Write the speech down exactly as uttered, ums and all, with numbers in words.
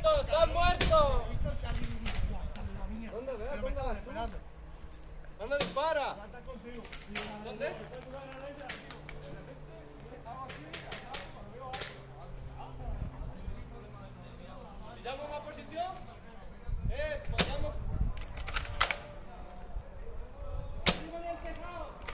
¡Estás muerto! ¿Dónde? ¿Dónde vas tú? ¿Dónde dispara? ¿Dónde? ¿Pillamos una posición? Eh, pillamos...